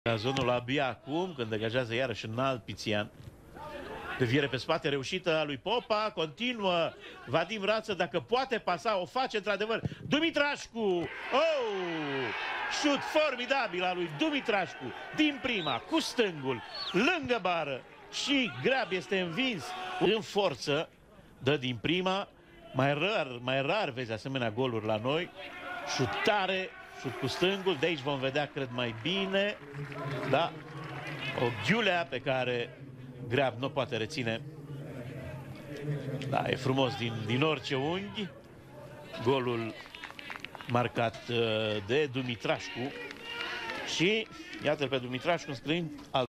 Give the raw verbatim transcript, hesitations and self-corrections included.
Zonul abia acum, când degajează iarăși înalt Pițian. Deviere pe spate reușită a lui Popa, continuă Vadim Rață, dacă poate pasa, o face într-adevăr. Dumitrașcu! Oh! Șut formidabil al lui Dumitrașcu, din prima, cu stângul, lângă bară și Grab este învins în forță, dă din prima. Mai rar, mai rar vezi asemenea goluri la noi. Șutare, șut cu stângul, de aici vom vedea, cred, mai bine. Da, o ghiulea pe care Grab nu poate reține. Da, e frumos din, din orice unghi. Golul marcat uh, de Dumitrașcu. Și iată-l pe Dumitrașcu înscriind al